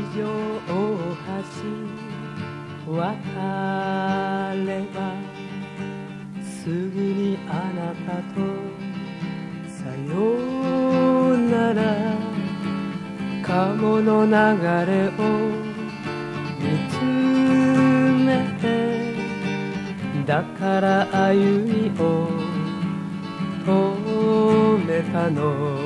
上橋渡ればすぐにあなたとさようなら。鴨の流れを見つめて、だから歩みを止めたの。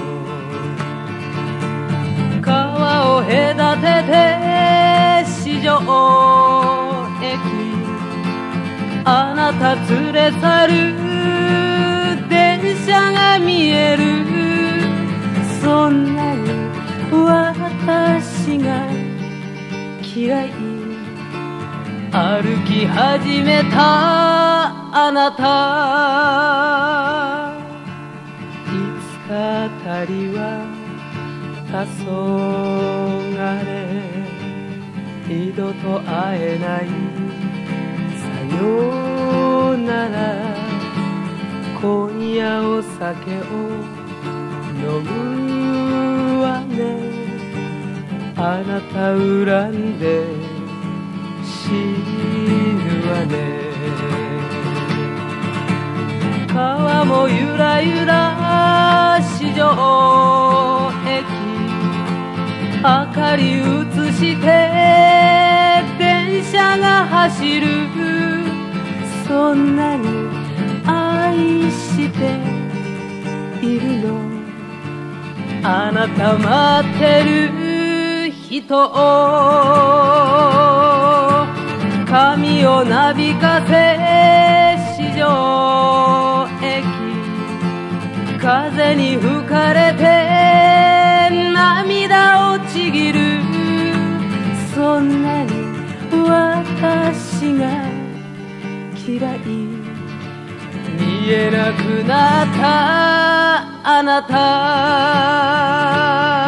川を隔てて四条駅、あなた連れ去る電車が見える。そんなに私が嫌い。歩き始めたあなた、いつかたりは黄昏、二度と会えないさようなら。今夜お酒を飲むわね。あなた恨んで死ぬわね。川もゆらゆら四条駅、明かり映して電車が走る。そんなに愛しているの、あなた待ってる人を。髪をなびかせ四条駅、風に吹かれて涙をちぎる。そんなに私が嫌い。見えなくなったあなた。